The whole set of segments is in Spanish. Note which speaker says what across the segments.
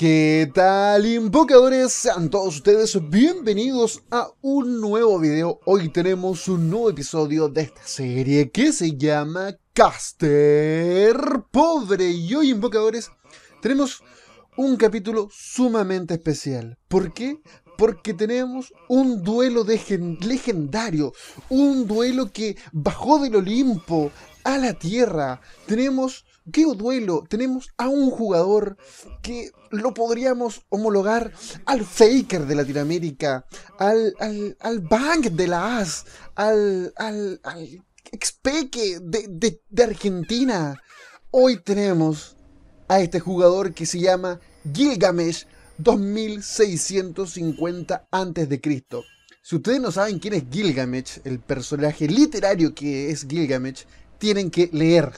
Speaker 1: ¿Qué tal, invocadores? Sean todos ustedes bienvenidos a un nuevo video. Hoy tenemos un nuevo episodio de esta serie que se llama Caster Pobre. Y hoy, invocadores, tenemos un capítulo sumamente especial. ¿Por qué? Porque tenemos un duelo legendario, un duelo que bajó del Olimpo a la Tierra. ¿Qué duelo? Tenemos a un jugador que lo podríamos homologar al Faker de Latinoamérica, al Bang de la AS, al Xpeke de Argentina. Hoy tenemos a este jugador que se llama Gilgamesh 2650 a.C. Si ustedes no saben quién es Gilgamesh, el personaje literario que es Gilgamesh, tienen que leer.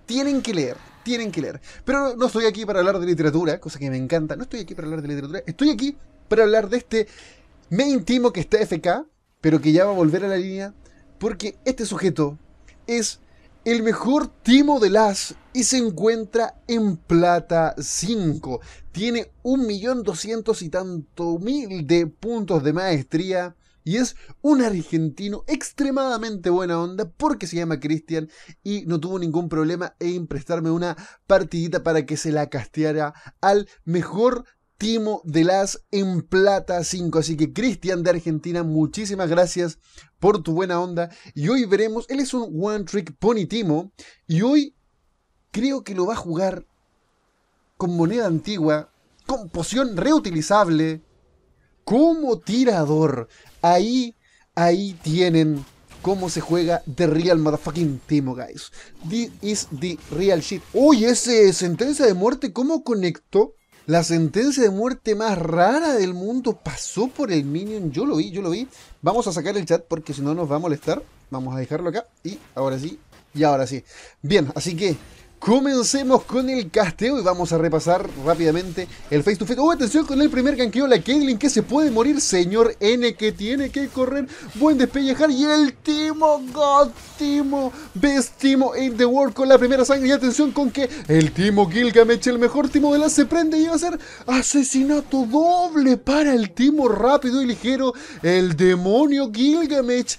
Speaker 1: Pero no estoy aquí para hablar de literatura, cosa que me encanta. No estoy aquí para hablar de literatura. Estoy aquí para hablar de este main Timo que está FK, pero que ya va a volver a la línea, porque este sujeto es el mejor Timo de las y se encuentra en plata 5. Tiene 1.200.000 y tanto de puntos de maestría. Y es un argentino extremadamente buena onda porque se llama Cristian y no tuvo ningún problema en prestarme una partidita para que se la casteara al mejor Timo de las en plata 5. Así que Cristian de Argentina, muchísimas gracias por tu buena onda. Y hoy veremos, él es un One Trick Pony Timo y hoy creo que lo va a jugar con moneda antigua, con poción reutilizable, como tirador. Ahí tienen cómo se juega The Real Motherfucking Timo, guys. This is the real shit. Uy, ese sentencia de muerte, ¿cómo conectó? La sentencia de muerte más rara del mundo pasó por el minion. Yo lo vi. Vamos a sacar el chat porque si no nos va a molestar. Vamos a dejarlo acá. Y ahora sí. Bien, así que comencemos con el casteo y vamos a repasar rápidamente el face to face. ¡Oh, atención con el primer ganqueo! La Caitlyn que se puede morir. Señor N que tiene que correr. Buen despellejar. Y el Timo, God Timo, Best Timo in the world con la primera sangre. Y atención con que el Timo Gilgamesh, el mejor Timo de la se prende y va a ser asesinato doble para el Timo rápido y ligero. El demonio Gilgamesh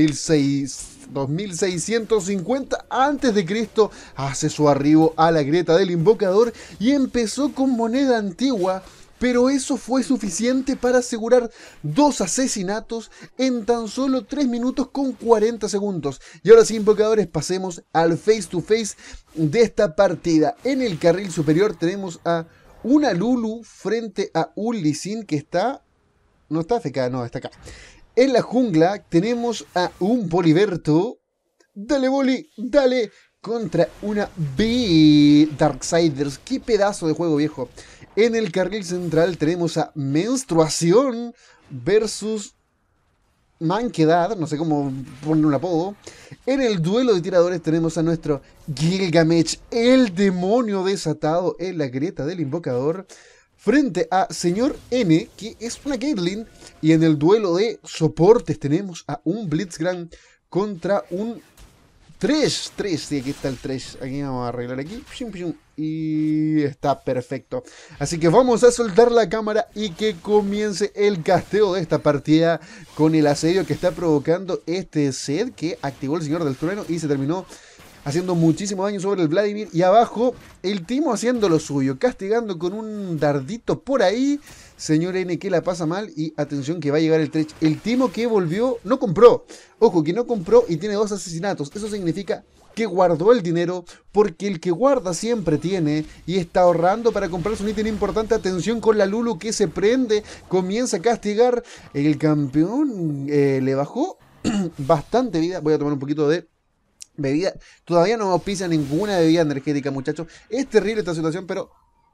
Speaker 1: 2650 a.C. hace su arribo a la grieta del invocador y empezó con moneda antigua, pero eso fue suficiente para asegurar 2 asesinatos en tan solo 3 minutos con 40 segundos. Y ahora sí, invocadores, pasemos al face to face de esta partida. En el carril superior tenemos a una Lulu frente a un Lee Sin que está... no está FK, no, está acá. En la jungla tenemos a un Poliberto. Dale, Boli, dale. Contra una B Darksiders. Qué pedazo de juego, viejo. En el carril central tenemos a Menstruación versus Manquedad. No sé cómo poner un apodo. En el duelo de tiradores tenemos a nuestro Gilgamesh, el demonio desatado en la grieta del invocador, frente a Señor N, que es una Caitlyn. Y en el duelo de soportes tenemos a un Blitzcrank contra un Thresh. Sí, aquí está el Thresh. Aquí vamos a arreglar aquí. Y está perfecto. Así que vamos a soltar la cámara y que comience el casteo de esta partida con el asedio que está provocando este set que activó el Señor del Trueno y se terminó haciendo muchísimo daño sobre el Vladimir. Y abajo el Timo haciendo lo suyo, castigando con un dardito por ahí. Señor N que la pasa mal. Y atención que va a llegar el Thresh. El Timo que volvió, no compró. Ojo, que no compró y tiene 2 asesinatos. Eso significa que guardó el dinero, porque el que guarda siempre tiene y está ahorrando para comprarse un ítem importante. Atención con la Lulu que se prende, comienza a castigar. El campeón le bajó bastante vida. Voy a tomar un poquito de bebida. Todavía no auspicia ninguna bebida energética, muchachos. Es terrible esta situación, pero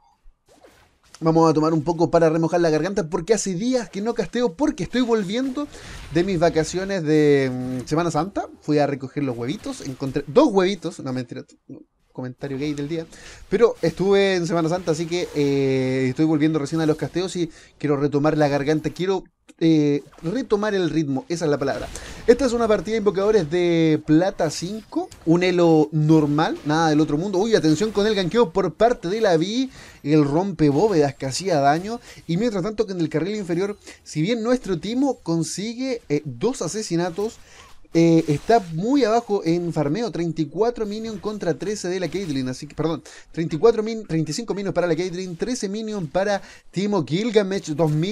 Speaker 1: vamos a tomar un poco para remojar la garganta porque hace días que no casteo porque estoy volviendo de mis vacaciones de Semana Santa. Fui a recoger los huevitos, encontré 2 huevitos, no mentira, comentario gay del día. Pero estuve en Semana Santa, así que estoy volviendo recién a los casteos y quiero retomar la garganta, quiero retomar el ritmo, esa es la palabra. Esta es una partida de invocadores de plata 5, un elo normal, nada del otro mundo. Uy, atención con el ganqueo por parte de la Vi, el rompe bóvedas que hacía daño. Y mientras tanto que en el carril inferior, si bien nuestro Timo consigue 2 asesinatos, está muy abajo en farmeo, 34 minions contra 13 de la Caitlyn, así que, perdón, 35 minions para la Caitlyn, 13 minions para Timo Gilgamesh,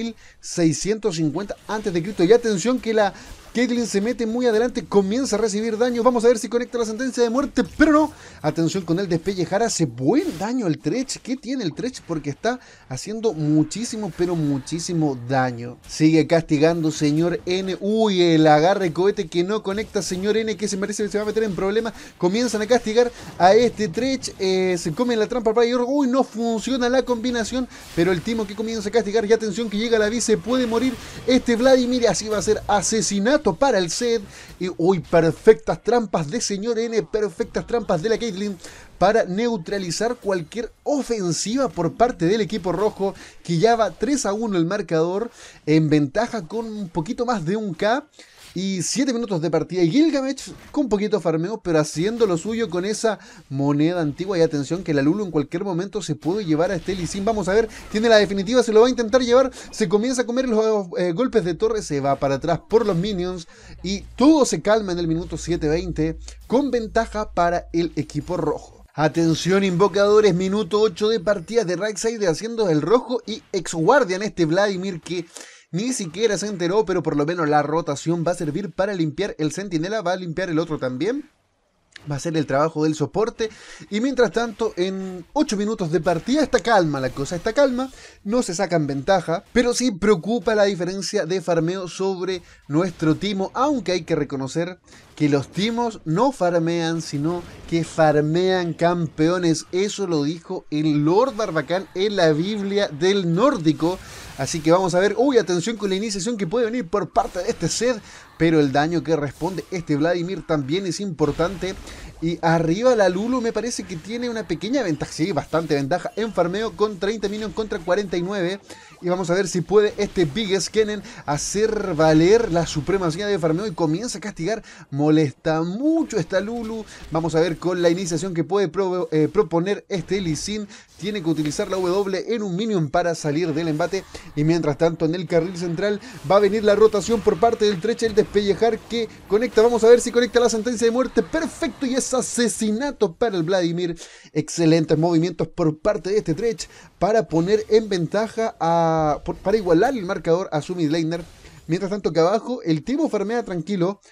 Speaker 1: 2650 antes de Cristo. Y atención que la Caitlyn se mete muy adelante, comienza a recibir daño. Vamos a ver si conecta la sentencia de muerte, pero no. Atención con el despellejar, hace buen daño el Thresh. ¿Qué tiene el Thresh? Porque está haciendo muchísimo, pero muchísimo daño. Sigue castigando señor N. Uy, el agarre cohete que no conecta señor N, que se merece, se va a meter en problemas. Comienzan a castigar a este Thresh. Se come la trampa para York. Uy, no funciona la combinación, pero el Timo que comienza a castigar. Y atención que llega la Vi, se puede morir este Vladimir. Así va a ser asesinado para el Zed. Y uy, perfectas trampas de señor N, perfectas trampas de la Caitlyn para neutralizar cualquier ofensiva por parte del equipo rojo, que ya va 3-1 el marcador, en ventaja con un poquito más de 1k y 7 minutos de partida. Y Gilgamesh con un poquito de farmeo, pero haciendo lo suyo con esa moneda antigua. Y atención que la Lulu en cualquier momento se puede llevar a este Lee Sin. Vamos a ver, tiene la definitiva, se lo va a intentar llevar. Se comienza a comer los golpes de torre, se va para atrás por los minions. Y todo se calma en el minuto 7:20 con ventaja para el equipo rojo. Atención invocadores, minuto 8 de partida de Rightside haciendo el rojo y ex guardian este Vladimir que ni siquiera se enteró, pero por lo menos la rotación va a servir para limpiar el centinela, va a limpiar el otro también. Va a ser el trabajo del soporte. Y mientras tanto, en 8 minutos de partida está calma la cosa, está calma. No se sacan ventaja, pero sí preocupa la diferencia de farmeo sobre nuestro Timo. Aunque hay que reconocer que los Timos no farmean, sino que farmean campeones. Eso lo dijo el Lord Barbacán en la Biblia del Nórdico. Así que vamos a ver, uy, atención con la iniciación que puede venir por parte de este Zed, pero el daño que responde este Vladimir también es importante. Y arriba la Lulu me parece que tiene una pequeña ventaja, sí, bastante ventaja en farmeo con 30 minions contra 49. Y vamos a ver si puede este Biggest Kennen hacer valer la supremacía de farmeo y comienza a castigar. Molesta mucho esta Lulu. Vamos a ver con la iniciación que puede proponer este Lee Sin. Tiene que utilizar la W en un minion para salir del embate. Y mientras tanto en el carril central va a venir la rotación por parte del Thresh, el despellejar que conecta. Vamos a ver si conecta la sentencia de muerte. Perfecto, y es asesinato para el Vladimir. Excelentes movimientos por parte de este Thresh para poner en ventaja para igualar el marcador a su mid laner. Mientras tanto que abajo el Timo farmea tranquilo,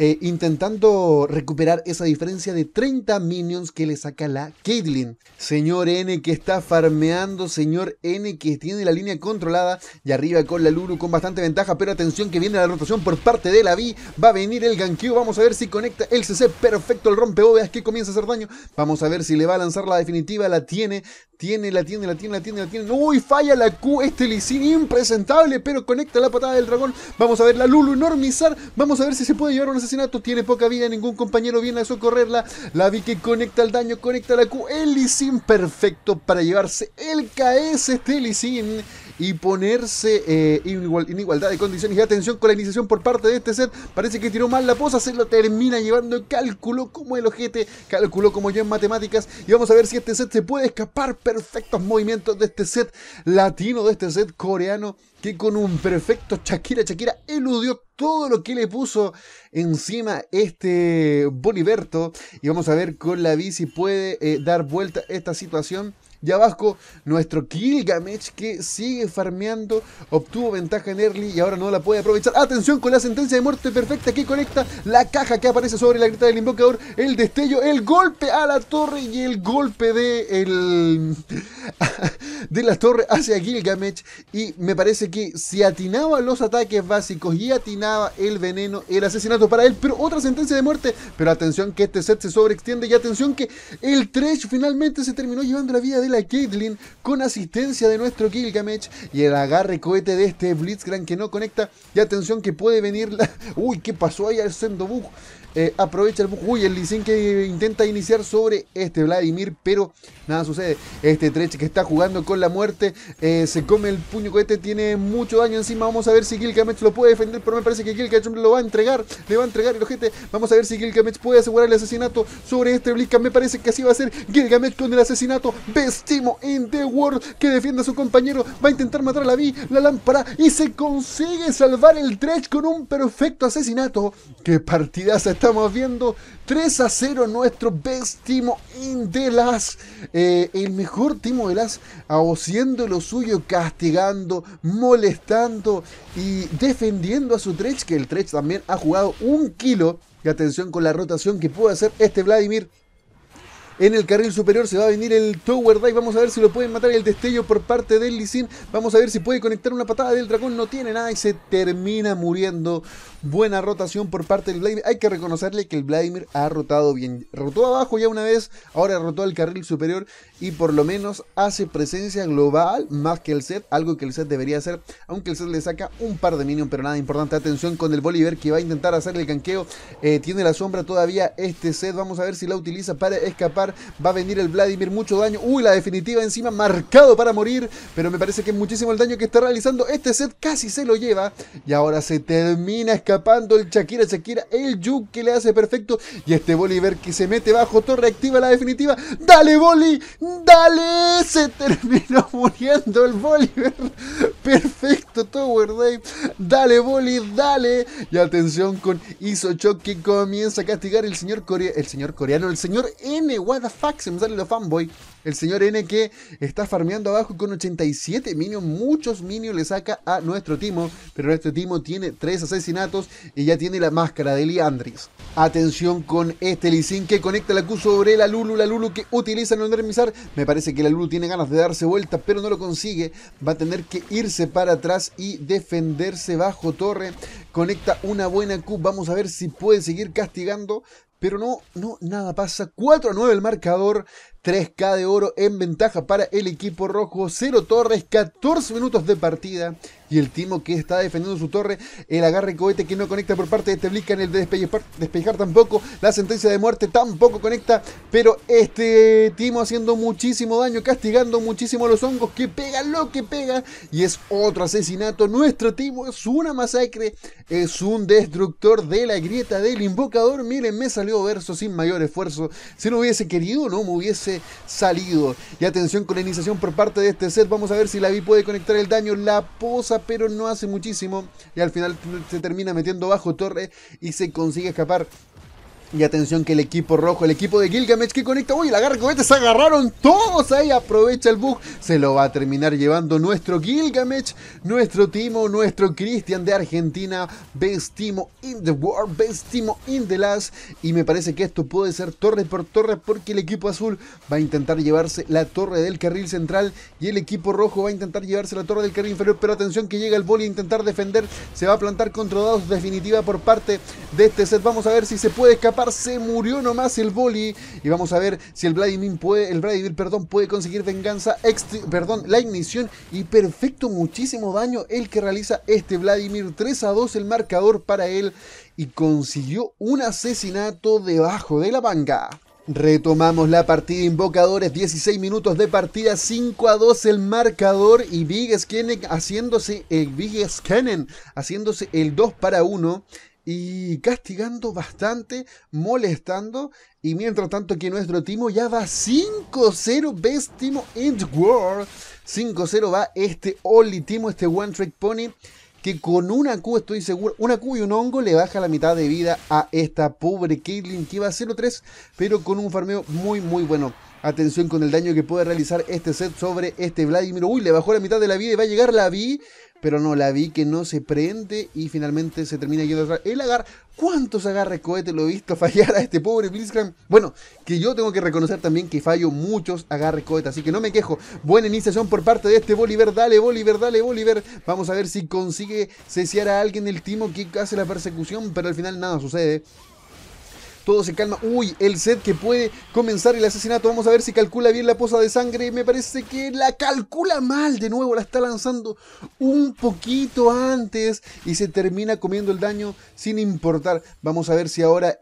Speaker 1: intentando recuperar esa diferencia de 30 minions que le saca la Caitlyn. Señor N que está farmeando, señor N que tiene la línea controlada y arriba con la Lulu con bastante ventaja, pero atención que viene la rotación por parte de la Vi, va a venir el ganqueo, vamos a ver si conecta el CC, perfecto el rompebóvedas que comienza a hacer daño, vamos a ver si le va a lanzar la definitiva, la tiene, uy, falla la Q, este Lee Sin impresentable, pero conecta la patada del dragón, vamos a ver la Lulu normizar, vamos a ver si se puede llevar un asesinato, tiene poca vida, ningún compañero viene a socorrerla, la Vi que conecta el daño, conecta la Q, el Lee Sin perfecto para llevarse el KS este Lee Sin y ponerse en igualdad de condiciones. Y atención con la iniciación por parte de este set, parece que tiró mal la posa, se lo termina llevando, calculó como el ojete, calculó como yo en matemáticas, y vamos a ver si este set se puede escapar. Perfectos movimientos de este set latino, de este set coreano, que con un perfecto Shakira eludió todo lo que le puso encima este Boliberto. Y vamos a ver con la Vi si puede dar vuelta a esta situación. Y abajo nuestro Gilgamesh que sigue farmeando, obtuvo ventaja en early y ahora no la puede aprovechar. Atención con la sentencia de muerte perfecta que conecta la caja que aparece sobre la grieta del invocador, el destello, el golpe a la torre y el golpe de la torre hacia Gilgamesh. Y me parece que si atinaba los ataques básicos y atinaba el veneno, el asesinato para él, pero otra sentencia de muerte. Pero atención que este set se sobreextiende y atención que el Thresh finalmente se terminó llevando la vida de la Caitlyn con asistencia de nuestro Gilgamesh y el agarre cohete de este Blitzcrank que no conecta. Y atención que puede venir la... Uy, ¿qué pasó ahí al Sendobug? aprovecha el bug. Uy, el Lee Sin que intenta iniciar sobre este Vladimir, pero nada sucede. Este Tretch que está jugando con la muerte, se come el puño cohete, tiene mucho daño encima. Vamos a ver si Gilgamesh lo puede defender, pero me parece que Gilgamesh lo va a entregar, le va a entregar el ojete. Vamos a ver si Gilgamesh puede asegurar el asesinato sobre este Blitzcrank. Me parece que así va a ser Gilgamesh con el asesinato. Best Team in the world, que defiende a su compañero, va a intentar matar a la Vi, la lámpara, y se consigue salvar el Tretch con un perfecto asesinato. ¡Qué partidaza estamos viendo! 3-0 nuestro Best Team in the Last. El mejor Team de Last haciendo lo suyo, castigando, molestando y defendiendo a su Tretch, que el Tretch también ha jugado 1 kilo. Y atención con la rotación que puede hacer este Vladimir. En el carril superior se va a venir el Tower Dive. Vamos a ver si lo pueden matar. El destello por parte del Lee Sin. Vamos a ver si puede conectar una patada del dragón. No tiene nada y se termina muriendo. Buena rotación por parte del Vladimir. Hay que reconocerle que el Vladimir ha rotado bien. Rotó abajo ya una vez. Ahora rotó el carril superior. Y por lo menos hace presencia global más que el set. Algo que el set debería hacer. Aunque el set le saca un par de minions. Pero nada importante. Atención con el Bolívar que va a intentar hacer el ganqueo. Tiene la sombra todavía este set. Vamos a ver si la utiliza para escapar. Va a venir el Vladimir, mucho daño. Uy, la definitiva encima, marcado para morir. Pero me parece que es muchísimo el daño que está realizando. Este set casi se lo lleva. Y ahora se termina escapando el Shakira, el Yuk que le hace perfecto. Y este Bolívar que se mete bajo torre, activa la definitiva. ¡Dale, Boli! ¡Dale! Se terminó muriendo el Bolívar. Perfecto, Tower Dive. ¡Dale, Boli! ¡Dale! Y atención con Isochok que comienza a castigar el señor coreano, el señor N. What the fuck, se me sale lo fanboy. El señor N que está farmeando abajo con 87 minions. Muchos minions le saca a nuestro Timo. Pero nuestro Timo tiene 3 asesinatos y ya tiene la máscara de Liandris. Atención con este Lee Sin que conecta la Q sobre la Lulu. La Lulu que utiliza no endermizar. Me parece que la Lulu tiene ganas de darse vuelta, pero no lo consigue. Va a tener que irse para atrás y defenderse bajo torre. Conecta una buena Q. Vamos a ver si puede seguir castigando. Pero no, nada pasa. 4-9 el marcador. 3K de oro en ventaja para el equipo rojo. 0 torres, 14 minutos de partida. Y el Timo que está defendiendo su torre. El agarre cohete que no conecta por parte de este Blitzcrank. El de despejar tampoco. La sentencia de muerte tampoco conecta. Pero este Timo haciendo muchísimo daño. Castigando muchísimo a los hongos. Que pega lo que pega. Y es otro asesinato. Nuestro Timo es una masacre. Es un destructor de la grieta del invocador. Miren, me salió verso sin mayor esfuerzo. Si no hubiese querido, no me hubiese salido. Y atención con la iniciación por parte de este set. Vamos a ver si la Vi puede conectar el daño. La posa, pero no hace muchísimo. Y al final se termina metiendo bajo torre y se consigue escapar. Y atención que el equipo rojo, el equipo de Gilgamesh que conecta. Uy, el agarre cohete, se agarraron todos ahí. Aprovecha el bug. Se lo va a terminar llevando nuestro Gilgamesh, nuestro Timo, nuestro Cristian de Argentina. Best Timo in the world, best Timo in the last. Y me parece que esto puede ser torre por torre porque el equipo azul va a intentar llevarse la torre del carril central. Y el equipo rojo va a intentar llevarse la torre del carril inferior. Pero atención que llega el Boli a intentar defender. Se va a plantar contra dados definitiva por parte de este set. Vamos a ver si se puede escapar. Se murió nomás el Boli. Y vamos a ver si el Vladimir puede conseguir venganza. La ignición. Y perfecto, muchísimo daño el que realiza este Vladimir. 3-2 el marcador para él. Y consiguió un asesinato debajo de la manga. Retomamos la partida, invocadores, 16 minutos de partida, 5-2 el marcador y Big Skennen haciéndose el 2-1 y castigando bastante, molestando. Y mientras tanto que nuestro Timo ya va 5-0, Best Timo in the world. 5-0 va este Only Timo, este One Trick Pony, que con una Q, estoy seguro, una Q y un hongo le baja la mitad de vida a esta pobre Caitlyn que va a 0-3, pero con un farmeo muy bueno. Atención con el daño que puede realizar este set sobre este Vladimir. Uy, le bajó la mitad de la vida y va a llegar la Vi. Pero no, la Vi que no se prende y finalmente se termina yendo atrás. El agarre, ¿cuántos agarres cohetes lo he visto fallar a este pobre Blitzcrank? Bueno, que yo tengo que reconocer también que fallo muchos agarres cohetes, así que no me quejo. Buena iniciación por parte de este Bolívar. Dale, Bolívar, dale, Bolívar. Vamos a ver si consigue ceciar a alguien el Timo que hace la persecución, pero al final nada sucede. todo se calma. Uy, el set que puede comenzar el asesinato. Vamos a ver si calcula bien la poza de sangre. Me parece que la calcula mal. De nuevo la está lanzando un poquito antes y se termina comiendo el daño sin importar. Vamos a ver si ahora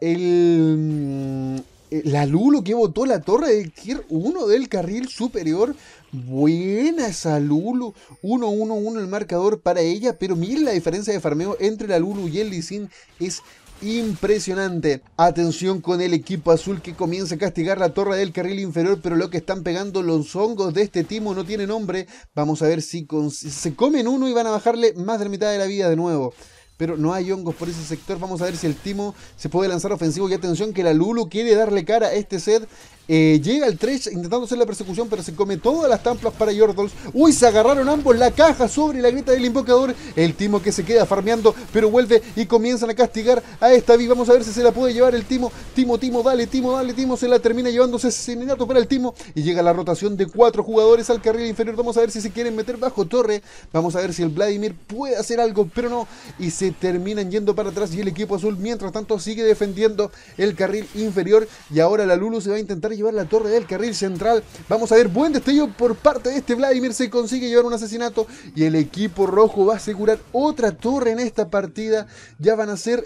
Speaker 1: la Lulu que botó la torre del tier 1 del carril superior. Buena esa Lulu. 1-1-1 el marcador para ella. Pero miren la diferencia de farmeo entre la Lulu y el Lee Sin. Es impresionante. Atención con el equipo azul que comienza a castigar la torre del carril inferior. Pero lo que están pegando los hongos de este Timo no tiene nombre. Vamos a ver si se comen uno y van a bajarle más de la mitad de la vida de nuevo. Pero no hay hongos por ese sector. Vamos a ver si el Timo se puede lanzar ofensivo. Y atención que la Lulu quiere darle cara a este set. Llega el Thresh intentando hacer la persecución, pero se come todas las tamplas para Yordles. Uy, se agarraron ambos la caja sobre la grieta del invocador. El Timo que se queda farmeando, pero vuelve y comienzan a castigar a esta Vi. Vamos a ver si se la puede llevar el Timo. Timo, dale, Timo. Se la termina llevándose asesinato para el Timo. Y llega la rotación de 4 jugadores al carril inferior. Vamos a ver si se quieren meter bajo torre. Vamos a ver si el Vladimir puede hacer algo, pero no. Y se terminan yendo para atrás. Y el equipo azul, mientras tanto, sigue defendiendo el carril inferior. Y ahora la Lulu se va a intentar llevar la torre del carril central. Vamos a ver, buen destello por parte de este Vladimir. Se consigue llevar un asesinato. Y el equipo rojo va a asegurar otra torre en esta partida. Ya van a ser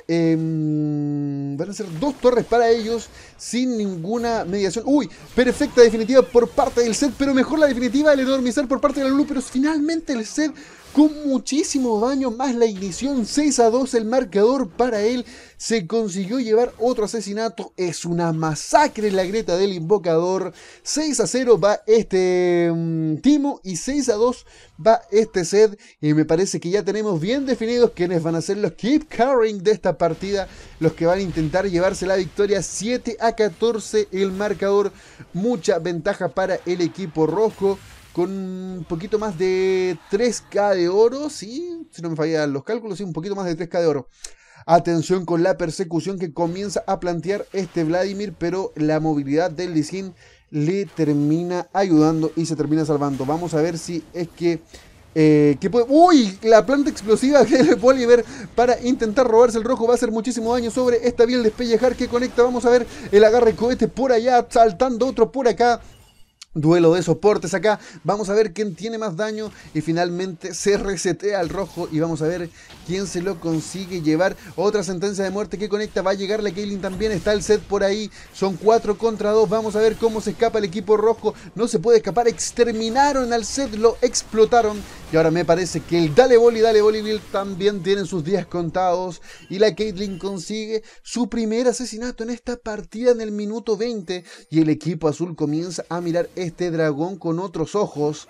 Speaker 1: 2 torres para ellos sin ninguna mediación. Uy, perfecta definitiva por parte del set, pero mejor la definitiva del enormizar por parte de la Lulu. Pero finalmente el set con muchísimo daño, más la ignición. 6-2 el marcador para él. Se consiguió llevar otro asesinato. Es una masacre en la grieta del invocador. 6-0 va este Timo y 6-2 va este set. Y me parece que ya tenemos bien definidos quiénes van a ser los keep carrying de esta partida. Los que van a intentar llevarse la victoria. 7-14 el marcador. Mucha ventaja para el equipo rojo. Con un poquito más de 3k de oro, ¿sí? Si no me fallan los cálculos, sí, un poquito más de 3k de oro. Atención con la persecución que comienza a plantear este Vladimir, pero la movilidad del Lee Sin le termina ayudando y se termina salvando. Vamos a ver si es que puede... ¡Uy! La planta explosiva del Bolívar para intentar robarse el rojo va a hacer muchísimo daño sobre esta Biel despellejar que conecta. Vamos a ver el agarre cohete por allá, saltando otro por acá. Duelo de soportes acá, vamos a ver quién tiene más daño y finalmente se resetea al rojo y vamos a ver quién se lo consigue llevar. Otra sentencia de muerte que conecta, va a llegar la Caitlyn también, está el set por ahí, son 4 contra 2, vamos a ver cómo se escapa el equipo rojo, no se puede escapar, exterminaron al set, lo explotaron y ahora me parece que el Dale Bolivil también tienen sus días contados y la Caitlyn consigue su primer asesinato en esta partida en el minuto 20 y el equipo azul comienza a mirar este dragón con otros ojos.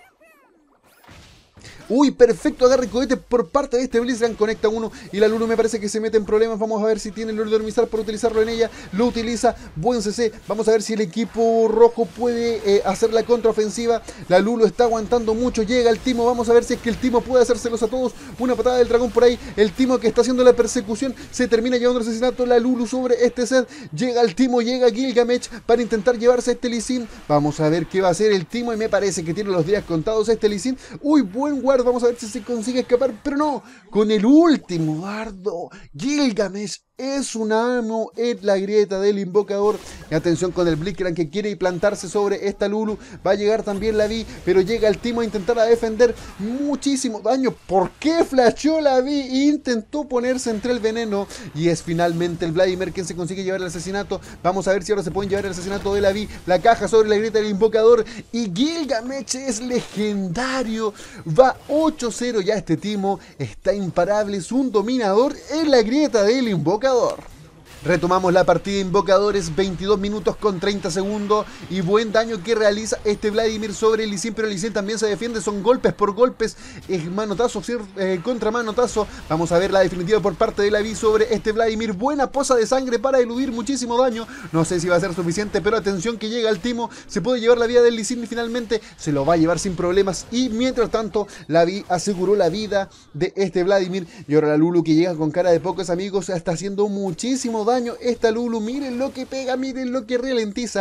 Speaker 1: Uy, perfecto agarre cohete por parte de este Blitzcrank, conecta uno y la Lulu me parece que se mete en problemas. Vamos a ver si tiene el Lord de Ormizar por utilizarlo en ella, lo utiliza, buen CC. Vamos a ver si el equipo rojo puede hacer la contraofensiva. La Lulu está aguantando mucho, llega el Timo, vamos a ver si es que el Timo puede hacérselos a todos. Una patada del dragón por ahí, el Timo que está haciendo la persecución, se termina llevando el asesinato. La Lulu sobre este set, llega el Timo, llega Gilgamesh para intentar llevarse a este Lee Sin. Vamos a ver qué va a hacer el Timo y me parece que tiene los días contados este Lee Sin. Uy, buen guard, vamos a ver si se consigue escapar, pero no, con el último dardo, Gilgamesh es un amo en la grieta del invocador. Y atención con el Blitzcrank que quiere plantarse sobre esta Lulu, va a llegar también la Vi, pero llega el Timo a intentar a defender, muchísimo daño. ¿Por qué flasheó la Vi? Intentó ponerse entre el veneno y es finalmente el Vladimir quien se consigue llevar el asesinato. Vamos a ver si ahora se pueden llevar el asesinato de la Vi, la caja sobre la grieta del invocador y Gilgamesh es legendario. Va 8-0 ya este Timo, está imparable, es un dominador en la grieta del invocador. Retomamos la partida de invocadores, 22 minutos con 30 segundos y buen daño que realiza este Vladimir sobre el Lee Sin, pero el Lee Sin también se defiende, son golpes por golpes, es manotazo contra manotazo. Vamos a ver la definitiva por parte de la Vi sobre este Vladimir, buena poza de sangre para eludir muchísimo daño, no sé si va a ser suficiente, pero atención que llega el Timo, se puede llevar la vida del Lee Sin y finalmente se lo va a llevar sin problemas y mientras tanto la Vi aseguró la vida de este Vladimir y ahora la Lulu que llega con cara de pocos amigos está haciendo muchísimo daño esta Lulu, miren lo que pega, miren lo que ralentiza.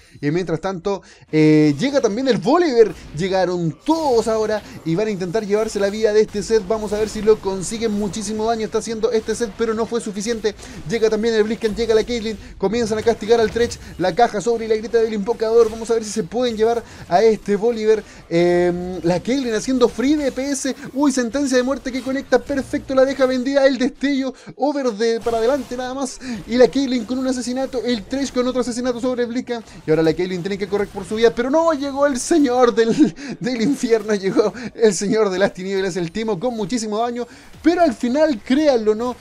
Speaker 1: Y mientras tanto, llega también el Volibear. Llegaron todos ahora y van a intentar llevarse la vida de este set. Vamos a ver si lo consiguen. Muchísimo daño está haciendo este set, pero no fue suficiente. Llega también el Blitzcrank, llega la Caitlyn. Comienzan a castigar al Thresh. La caja sobre la grieta del invocador. Vamos a ver si se pueden llevar a este Volibear. La Caitlyn haciendo free DPS. Uy, sentencia de muerte que conecta perfecto. La deja vendida. El destello over para adelante nada más. Y la Caitlyn con un asesinato. El Thresh con otro asesinato sobre el Blitzcrank. Y ahora la Caitlyn tiene que correr por su vida. Pero no, llegó el señor del infierno. Llegó el señor de las tinieblas. El Timo con muchísimo daño. Pero al final, créanlo, ¿no?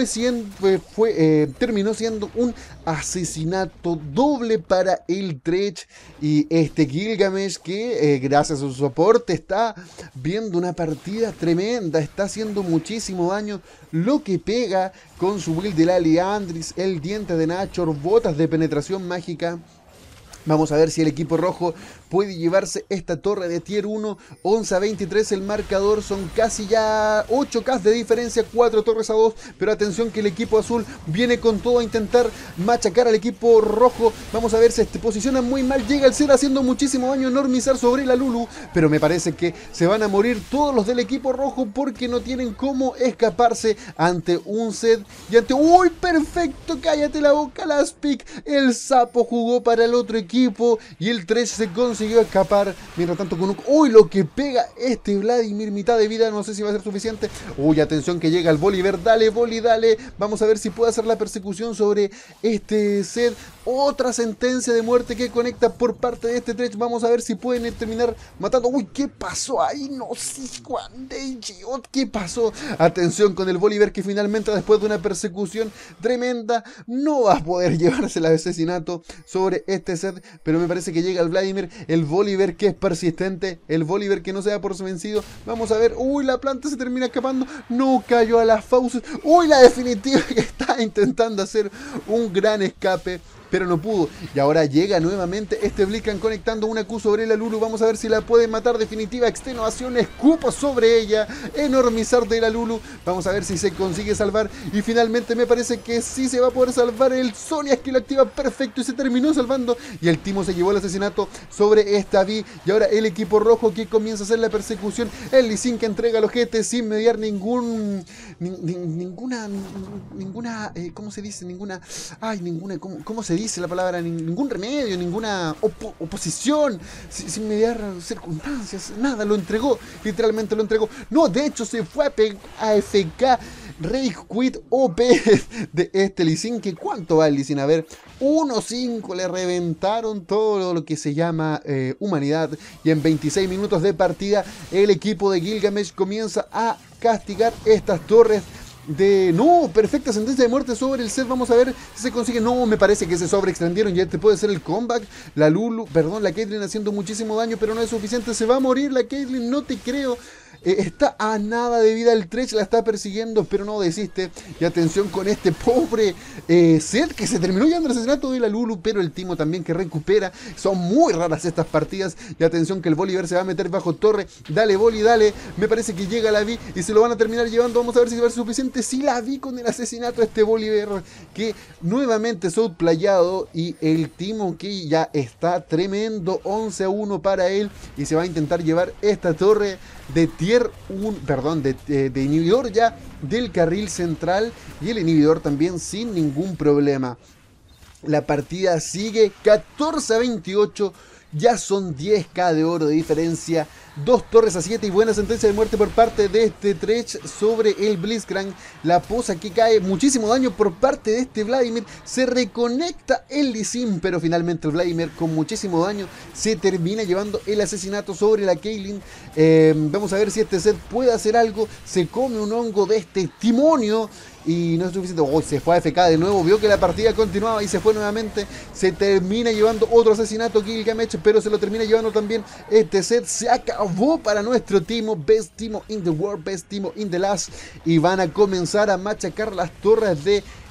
Speaker 1: Terminó siendo un asesinato doble para el Thresh. Y este Gilgamesh que gracias a su soporte está viendo una partida tremenda. Está haciendo muchísimo daño. Lo que pega con su build de la Liandry's, el diente de Nashor, botas de penetración mágica. Vamos a ver si el equipo rojo puede llevarse esta torre de tier 1. 11-23 el marcador. Son casi ya 8k de diferencia. 4 torres a 2. Pero atención que el equipo azul viene con todo a intentar machacar al equipo rojo. Vamos a ver si se posiciona muy mal. Llega el Zed haciendo muchísimo daño. Enormizar sobre la Lulu. Pero me parece que se van a morir todos los del equipo rojo. Porque no tienen cómo escaparse ante un Zed. Y ante... ¡Uy! Perfecto. Cállate la boca, Laspic. El sapo jugó para el otro equipo. Y el Thresh se consiguió escapar. Mientras tanto con un... ¡Uy! Lo que pega este Vladimir. Mitad de vida. No sé si va a ser suficiente. ¡Uy! Atención que llega el Volibear. Dale, Voli, dale. Vamos a ver si puede hacer la persecución sobre este Zed. Otra sentencia de muerte que conecta por parte de este Thresh. Vamos a ver si pueden terminar matando. ¡Uy! ¿Qué pasó ahí? No sé, Juan de Giot. ¿Qué pasó? Atención con el Volibear que finalmente después de una persecución tremenda no va a poder llevarse el asesinato sobre este Zed. Pero me parece que llega el Vladimir, el Volibear que es persistente, el Volibear que no se da por vencido. Vamos a ver, uy, la planta se termina escapando, no cayó a las fauces. Uy, la definitiva que está intentando hacer un gran escape, pero no pudo. Y ahora llega nuevamente este Blitzcrank conectando una Q sobre la Lulu. Vamos a ver si la puede matar. Definitiva extenuación, escupo sobre ella, enormizar de la Lulu. Vamos a ver si se consigue salvar. Y finalmente me parece que sí se va a poder salvar. El Zoniax que lo activa perfecto y se terminó salvando. Y el Timo se llevó el asesinato sobre esta Vi. Y ahora el equipo rojo que comienza a hacer la persecución. El Lee Sin que entrega los GT sin mediar ninguna, ¿cómo se dice? ¿Cómo se dice la palabra? Ningún remedio, ninguna oposición, sin mediar circunstancias, nada, lo entregó, literalmente lo entregó. No, de hecho se fue a FK Rage Quit OP de este Lee Sin, que ¿cuánto va el Lee Sin? A ver, 1-5, le reventaron todo lo que se llama humanidad, y en 26 minutos de partida el equipo de Gilgamesh comienza a castigar estas torres de... No, perfecta sentencia de muerte sobre el Zed. Vamos a ver si se consigue. No, me parece que se sobreextendieron. Ya este puede ser el comeback. La Caitlyn haciendo muchísimo daño, pero no es suficiente. Se va a morir la Caitlyn, no te creo. Está a nada de vida el Thresh, la está persiguiendo, pero no desiste. Y atención con este pobre Zed que se terminó llevando el asesinato de la Lulu, pero el Timo también que recupera. Son muy raras estas partidas. Y atención que el Volibear se va a meter bajo torre. Dale, Voli, dale. Me parece que llega la Vi y se lo van a terminar llevando. Vamos a ver si va a ser suficiente. Sí, la Vi con el asesinato de este Volibear que nuevamente es outplayado. Y el Timo que ya está tremendo. 11-1 para él. Y se va a intentar llevar esta torre de tier 1, perdón, de inhibidor ya del carril central, y el inhibidor también sin ningún problema. La partida sigue 14-28, ya son 10k de oro de diferencia, 2 torres a 7 y buena sentencia de muerte por parte de este Thresh sobre el Blitzcrank. La posa que cae, muchísimo daño por parte de este Vladimir, se reconecta el Lee Sin, pero finalmente el Vladimir con muchísimo daño se termina llevando el asesinato sobre la Caitlyn. Vamos a ver si este Zed puede hacer algo, se come un hongo de este timonio. Y no es suficiente. Oh, se fue a FK de nuevo. Vio que la partida continuaba y se fue nuevamente. Se termina llevando otro asesinato Gilgamesh, pero se lo termina llevando también este Zed. Se acabó para nuestro Timo. Best Timo in the world, best Timo in the last. Y van a comenzar a machacar las torres de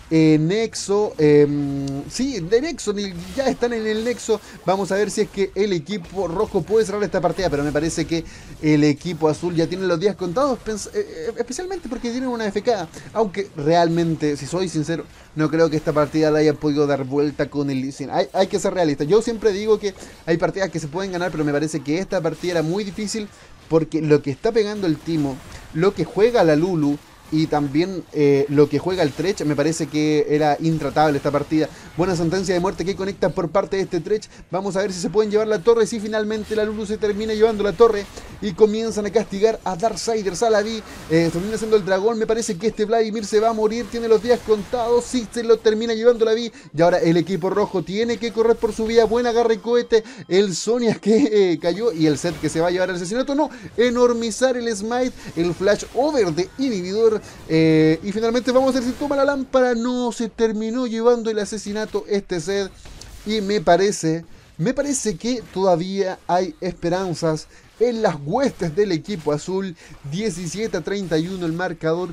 Speaker 1: Nexo. Sí, de Nexo, ya están en el Nexo. Vamos a ver si es que el equipo rojo puede cerrar esta partida, pero me parece que el equipo azul ya tiene los días contados, especialmente porque tienen una FK. Aunque realmente, si soy sincero, no creo que esta partida la haya podido dar vuelta con el Lee Sin. Hay que ser realista. Yo siempre digo que hay partidas que se pueden ganar, pero me parece que esta partida era muy difícil porque lo que está pegando el Timo, lo que juega la Lulu y también lo que juega el Tretch, me parece que era intratable esta partida. Buena sentencia de muerte que conecta por parte de este Tretch. Vamos a ver si se pueden llevar la torre. Si finalmente la Lulu se termina llevando la torre y comienzan a castigar a Darksiders, a la Vi. Termina siendo el dragón. Me parece que este Vladimir se va a morir. Tiene los días contados. Sí, se lo termina llevando la Vi. Y ahora el equipo rojo tiene que correr por su vida. Buena agarre y cohete. El Sonia que cayó. Y el set que se va a llevar al asesinato. No, enormizar el smite. El flash over de inhibidor. Y finalmente vamos a ver si toma la lámpara. No, se terminó llevando el asesinato este set. Y me parece que todavía hay esperanzas en las huestes del equipo azul. 17-31 el marcador,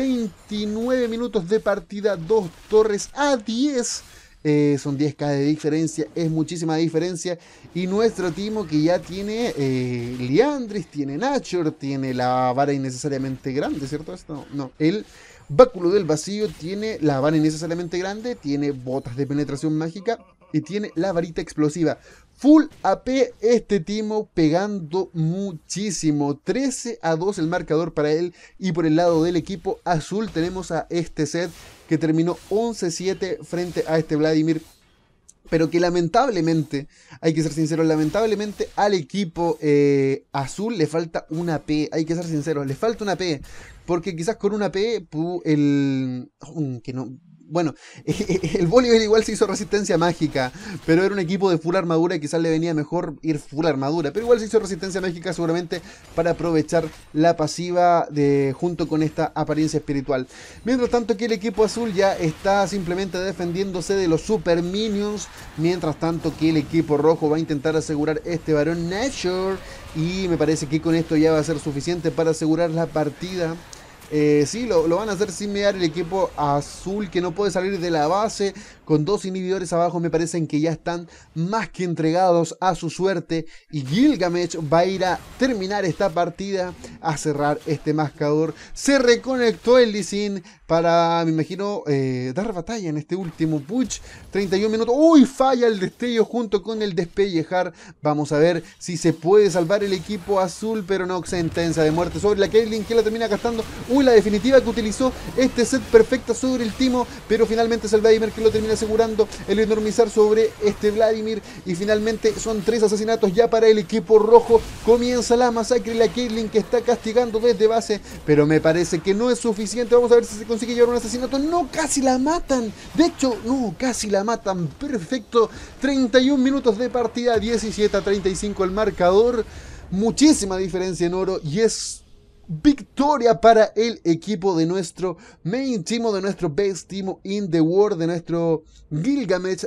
Speaker 1: 29 minutos de partida, 2 torres a 10. Son 10k de diferencia, es muchísima diferencia. Y nuestro Timo, que ya tiene Liandris, tiene Nashor, tiene la vara innecesariamente grande, ¿cierto? Esto no, el báculo del vacío, tiene la vara innecesariamente grande, tiene botas de penetración mágica y tiene la varita explosiva. Full AP este Timo, pegando muchísimo. 13-2 el marcador para él. Y por el lado del equipo azul tenemos a este set que terminó 11-7 frente a este Vladimir. Pero que lamentablemente, hay que ser sinceros, lamentablemente al equipo azul le falta una AP. Hay que ser sinceros, le falta una AP. Porque quizás con una AP, que no... Bueno, el Bolívar igual se hizo resistencia mágica, pero era un equipo de full armadura y quizás le venía mejor ir full armadura, pero igual se hizo resistencia mágica seguramente para aprovechar la pasiva junto con esta apariencia espiritual. Mientras tanto que el equipo azul ya está simplemente defendiéndose de los super minions, mientras tanto que el equipo rojo va a intentar asegurar este varón Nashor, y me parece que con esto ya va a ser suficiente para asegurar la partida. Sí, lo van a hacer sin mediar el equipo azul, que no puede salir de la base. Con 2 inhibidores abajo me parecen que ya están más que entregados a su suerte. Y Gilgamesh va a ir a terminar esta partida, a cerrar este marcador. Se reconectó el Lee Sin para, me imagino, dar batalla en este último push. 31 minutos. ¡Uy! Falla el destello junto con el despellejar. Vamos a ver si se puede salvar el equipo azul, pero no, sentencia de muerte sobre la Caitlyn, que la termina gastando. ¡Uy! La definitiva que utilizó este set perfecta sobre el Timo, pero finalmente es el Vladimir que lo termina asegurando. El enormizar sobre este Vladimir, y finalmente son 3 asesinatos ya para el equipo rojo. Comienza la masacre y la Caitlyn que está castigando desde base, pero me parece que no es suficiente. Vamos a ver si se consigue llevar un asesinato. No, casi la matan. De hecho, no, casi la matan. Perfecto. 31 minutos de partida, 17-35 el marcador. Muchísima diferencia en oro y es victoria para el equipo de nuestro main Timo, de nuestro best Timo in the world, de nuestro Gilgamesh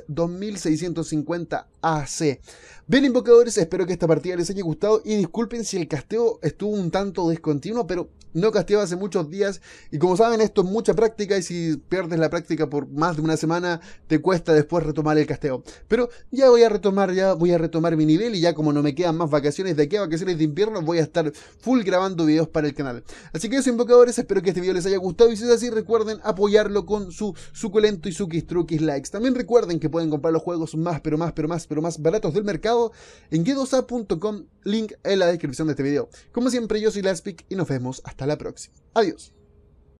Speaker 1: 2650 AC. Bien, invocadores, espero que esta partida les haya gustado y disculpen si el casteo estuvo un tanto discontinuo, pero no casteaba hace muchos días y como saben esto es mucha práctica, y si pierdes la práctica por más de una semana te cuesta después retomar el casteo. Pero ya voy a retomar mi nivel, y ya como no me quedan más vacaciones de aquí a vacaciones de invierno, voy a estar full grabando videos para el canal. Así que eso, invocadores, espero que este video les haya gustado, y si es así recuerden apoyarlo con su suculento y suquis likes. También recuerden que pueden comprar los juegos más baratos del mercado en g2a.com, link en la descripción de este video. Como siempre, yo soy Laspic y nos vemos hasta la próxima. Adiós.